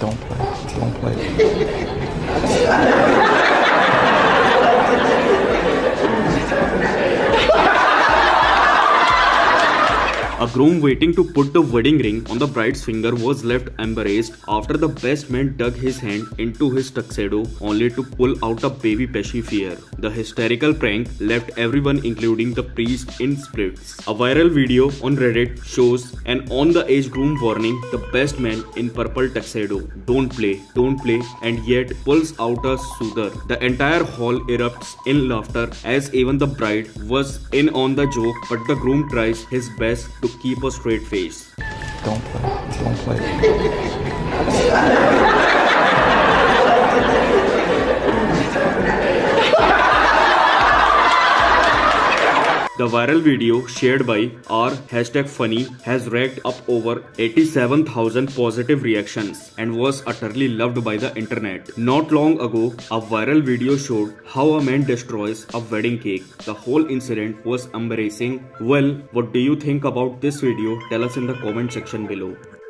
Don't play. Don't play. A groom waiting to put the wedding ring on the bride's finger was left embarrassed after the best man dug his hand into his tuxedo only to pull out a baby pesci fear. The hysterical prank left everyone including the priest in spirits. A viral video on Reddit shows an on-the-edge groom warning the best man in purple tuxedo, don't play, and yet pulls out a soother. The entire hall erupts in laughter as even the bride was in on the joke, but the groom tries his best to keep a straight face. Don't play. Don't play. The viral video shared by r#funny has racked up over 87,000 positive reactions and was utterly loved by the internet. Not long ago, a viral video showed how a man destroys a wedding cake. The whole incident was embarrassing. Well, what do you think about this video? Tell us in the comment section below.